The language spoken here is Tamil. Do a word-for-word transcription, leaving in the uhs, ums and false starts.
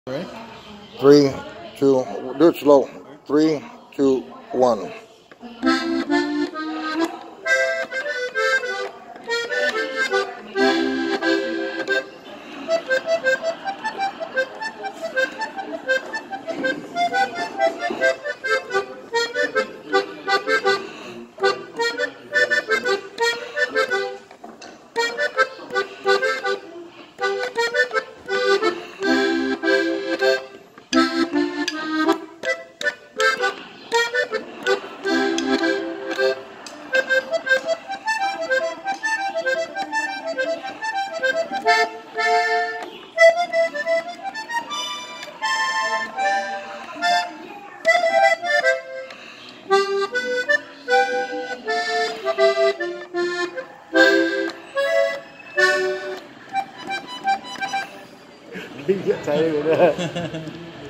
Ready? Three, two, do it slow. Three, two, one. Đi nhận cháy rồi đó.